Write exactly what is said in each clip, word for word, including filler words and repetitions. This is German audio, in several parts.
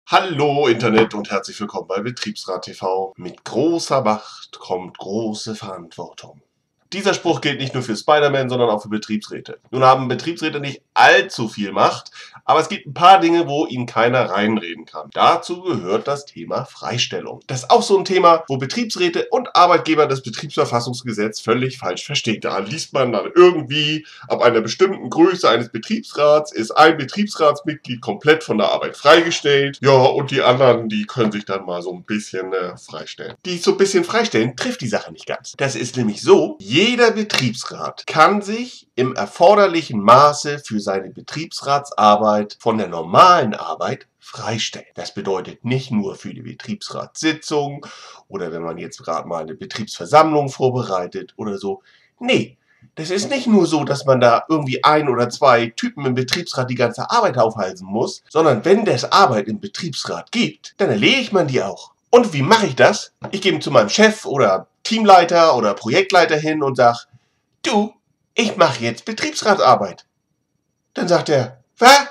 Hallo Internet und herzlich willkommen bei Betriebsrat T V. Mit großer Macht kommt große Verantwortung. Dieser Spruch gilt nicht nur für Spider-Man, sondern auch für Betriebsräte. Nun haben Betriebsräte nicht allzu viel Macht, aber es gibt ein paar Dinge, wo ihnen keiner reinreden kann. Dazu gehört das Thema Freistellung. Das ist auch so ein Thema, wo Betriebsräte und Arbeitgeber das Betriebsverfassungsgesetz völlig falsch verstehen. Da liest man dann irgendwie, ab einer bestimmten Größe eines Betriebsrats ist ein Betriebsratsmitglied komplett von der Arbeit freigestellt. Ja, und die anderen, die können sich dann mal so ein bisschen äh, freistellen. Die so ein bisschen freistellen, trifft die Sache nicht ganz. Das ist nämlich so, jeder Betriebsrat kann sich im erforderlichen Maße für seine Betriebsratsarbeit von der normalen Arbeit freistellen. Das bedeutet nicht nur für die Betriebsratssitzung oder wenn man jetzt gerade mal eine Betriebsversammlung vorbereitet oder so. Nee, das ist nicht nur so, dass man da irgendwie ein oder zwei Typen im Betriebsrat die ganze Arbeit aufhalten muss, sondern wenn es Arbeit im Betriebsrat gibt, dann erledigt man die auch. Und wie mache ich das? Ich gehe zu meinem Chef oder Teamleiter oder Projektleiter hin und sage, du, ich mache jetzt Betriebsratsarbeit. Dann sagt er, was?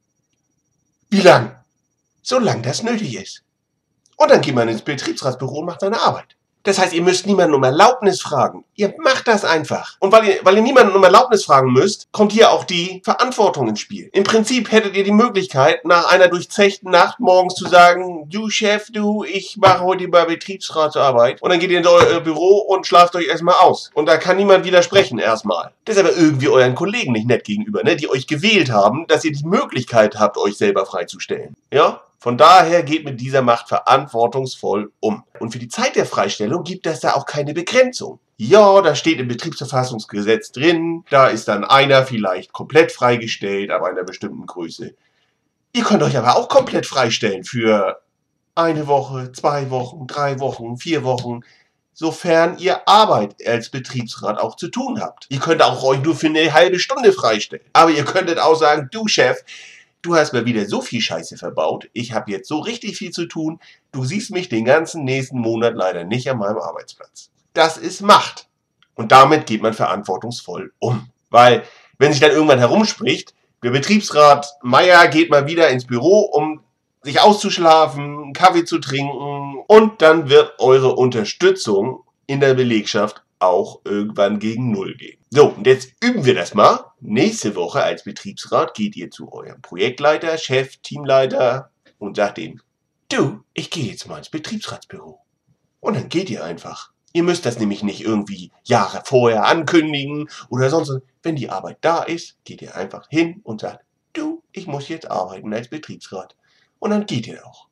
Wie lang? Solange das nötig ist. Und dann geht man ins Betriebsratsbüro und macht seine Arbeit. Das heißt, ihr müsst niemanden um Erlaubnis fragen. Ihr macht das einfach. Und weil ihr, weil ihr niemanden um Erlaubnis fragen müsst, kommt hier auch die Verantwortung ins Spiel. Im Prinzip hättet ihr die Möglichkeit, nach einer durchzechten Nacht morgens zu sagen, du Chef, du, ich mache heute mal Betriebsratsarbeit. Und dann geht ihr in euer Büro und schlaft euch erstmal aus. Und da kann niemand widersprechen erstmal. Das ist aber irgendwie euren Kollegen nicht nett gegenüber, ne? Die euch gewählt haben, dass ihr die Möglichkeit habt, euch selber freizustellen. Ja? Von daher geht mit dieser Macht verantwortungsvoll um. Und für die Zeit der Freistellung gibt es da auch keine Begrenzung. Ja, da steht im Betriebsverfassungsgesetz drin, da ist dann einer vielleicht komplett freigestellt ab einer bestimmten Größe. Ihr könnt euch aber auch komplett freistellen für eine Woche, zwei Wochen, drei Wochen, vier Wochen, sofern ihr Arbeit als Betriebsrat auch zu tun habt. Ihr könnt auch euch nur für eine halbe Stunde freistellen. Aber ihr könntet auch sagen, du Chef, du hast mir wieder so viel Scheiße verbaut, ich habe jetzt so richtig viel zu tun, du siehst mich den ganzen nächsten Monat leider nicht an meinem Arbeitsplatz. Das ist Macht. Und damit geht man verantwortungsvoll um. Weil, wenn sich dann irgendwann herumspricht, der Betriebsrat Meier geht mal wieder ins Büro, um sich auszuschlafen, einen Kaffee zu trinken und dann wird eure Unterstützung in der Belegschaft auch irgendwann gegen Null gehen. So, und jetzt üben wir das mal. Nächste Woche als Betriebsrat geht ihr zu eurem Projektleiter, Chef, Teamleiter und sagt ihm, du, ich gehe jetzt mal ins Betriebsratsbüro. Und dann geht ihr einfach. Ihr müsst das nämlich nicht irgendwie Jahre vorher ankündigen oder sonst was. Wenn die Arbeit da ist, geht ihr einfach hin und sagt, du, ich muss jetzt arbeiten als Betriebsrat. Und dann geht ihr auch.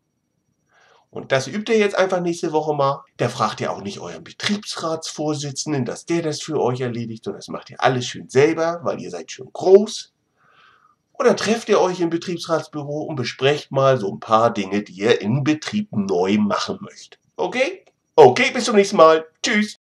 Und das übt ihr jetzt einfach nächste Woche mal. Da fragt ihr auch nicht euren Betriebsratsvorsitzenden, dass der das für euch erledigt, sondern das macht ihr alles schön selber, weil ihr seid schon groß. Und dann trefft ihr euch im Betriebsratsbüro und besprecht mal so ein paar Dinge, die ihr im Betrieb neu machen möchtet. Okay? Okay, bis zum nächsten Mal. Tschüss.